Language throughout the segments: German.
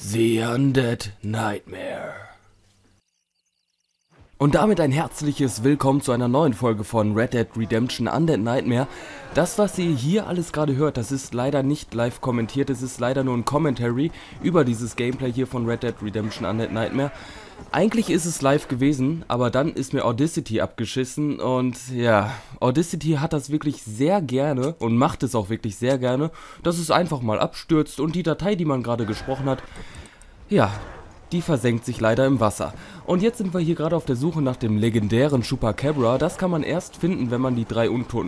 The Undead Nightmare. Und damit ein herzliches Willkommen zu einer neuen Folge von Red Dead Redemption Undead Nightmare. Das, was ihr hier alles gerade hört, das ist leider nicht live kommentiert, es ist leider nur ein Commentary über dieses Gameplay hier von Red Dead Redemption Undead Nightmare. Eigentlich ist es live gewesen, aber dann ist mir Audacity abgeschissen und ja, Audacity hat das wirklich sehr gerne und macht es auch wirklich sehr gerne, dass es einfach mal abstürzt und die Datei, die man gerade gesprochen hat, ja, die versenkt sich leider im Wasser. Und jetzt sind wir hier gerade auf der Suche nach dem legendären Chupacabra. Das kann man erst finden, wenn man die zwei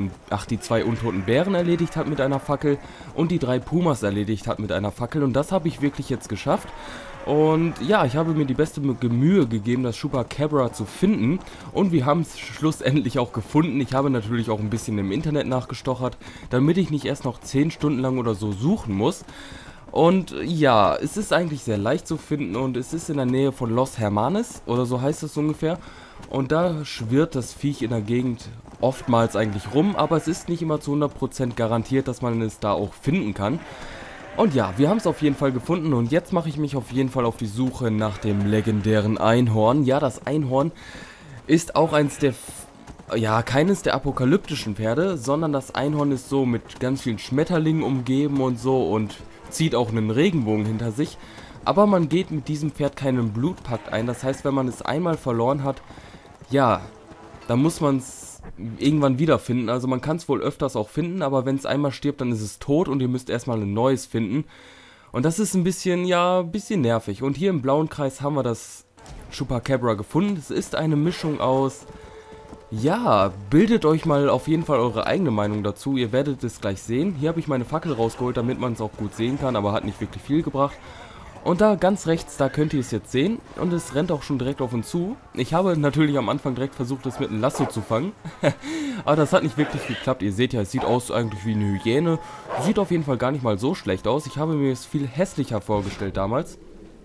untoten Bären erledigt hat mit einer Fackel und die 3 Pumas erledigt hat mit einer Fackel. Und das habe ich wirklich jetzt geschafft. Und ja, ich habe mir die beste Mühe gegeben, das Chupacabra zu finden. Und wir haben es schlussendlich auch gefunden. Ich habe natürlich auch ein bisschen im Internet nachgestochert, damit ich nicht erst noch 10 Stunden lang oder so suchen muss. Und ja, es ist eigentlich sehr leicht zu finden und es ist in der Nähe von Los Hermanes, oder so heißt es ungefähr. Und da schwirrt das Viech in der Gegend oftmals eigentlich rum, aber es ist nicht immer zu 100% garantiert, dass man es da auch finden kann. Und ja, wir haben es auf jeden Fall gefunden und jetzt mache ich mich auf jeden Fall auf die Suche nach dem legendären Einhorn. Ja, das Einhorn ist auch eins der... Ja, keines der apokalyptischen Pferde, sondern das Einhorn ist so mit ganz vielen Schmetterlingen umgeben und so und zieht auch einen Regenbogen hinter sich. Aber man geht mit diesem Pferd keinen Blutpakt ein. Das heißt, wenn man es einmal verloren hat, ja, dann muss man es irgendwann wiederfinden. Also man kann es wohl öfters auch finden, aber wenn es einmal stirbt, dann ist es tot und ihr müsst erstmal ein neues finden. Und das ist ein bisschen, ja, ein bisschen nervig. Und hier im blauen Kreis haben wir das Chupacabra gefunden. Es ist eine Mischung aus... Ja, bildet euch mal auf jeden Fall eure eigene Meinung dazu, ihr werdet es gleich sehen. Hier habe ich meine Fackel rausgeholt, damit man es auch gut sehen kann, aber hat nicht wirklich viel gebracht. Und da ganz rechts, da könnt ihr es jetzt sehen und es rennt auch schon direkt auf uns zu. Ich habe natürlich am Anfang direkt versucht, es mit einem Lasso zu fangen, aber das hat nicht wirklich geklappt. Ihr seht ja, es sieht aus eigentlich wie eine Hyäne, sieht auf jeden Fall gar nicht mal so schlecht aus. Ich habe mir es viel hässlicher vorgestellt damals.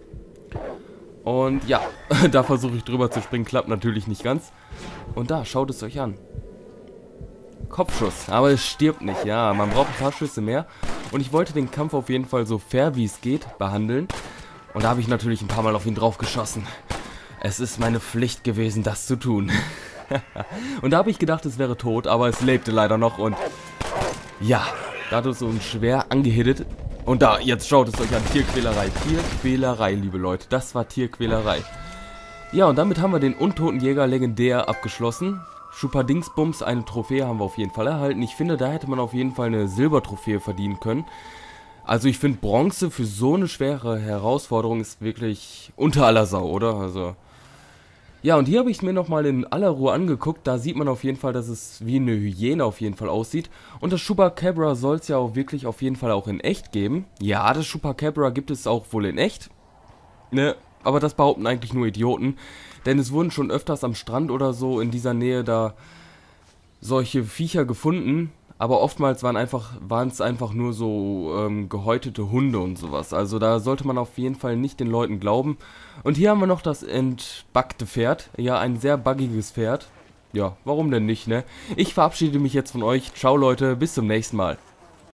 Und ja, da versuche ich drüber zu springen, klappt natürlich nicht ganz. Und da, schaut es euch an. Kopfschuss, aber es stirbt nicht, ja, man braucht ein paar Schüsse mehr. Und ich wollte den Kampf auf jeden Fall so fair wie es geht behandeln. Und da habe ich natürlich ein paar Mal auf ihn drauf geschossen. Es ist meine Pflicht gewesen, das zu tun. Und da habe ich gedacht, es wäre tot, aber es lebte leider noch und... Ja, da hat es uns schwer angehittet. Und da, jetzt schaut es euch an, Tierquälerei. Tierquälerei, liebe Leute, das war Tierquälerei. Ja, und damit haben wir den untoten Jäger legendär abgeschlossen. Schupadingsbums, eine Trophäe haben wir auf jeden Fall erhalten. Ich finde, da hätte man auf jeden Fall eine Silbertrophäe verdienen können. Also ich finde, Bronze für so eine schwere Herausforderung ist wirklich unter aller Sau, oder? Also... Ja, und hier habe ich es mir nochmal in aller Ruhe angeguckt. Da sieht man auf jeden Fall, dass es wie eine Hyäne auf jeden Fall aussieht. Und das Chupacabra soll es ja auch wirklich auf jeden Fall auch in echt geben. Ja, das Chupacabra gibt es auch wohl in echt. Ne, aber das behaupten eigentlich nur Idioten. Denn es wurden schon öfters am Strand oder so in dieser Nähe da solche Viecher gefunden. Aber oftmals waren es einfach nur so gehäutete Hunde und sowas. Also da sollte man auf jeden Fall nicht den Leuten glauben. Und hier haben wir noch das entbuggte Pferd. Ja, ein sehr buggiges Pferd. Ja, warum denn nicht, ne? Ich verabschiede mich jetzt von euch. Ciao Leute, bis zum nächsten Mal.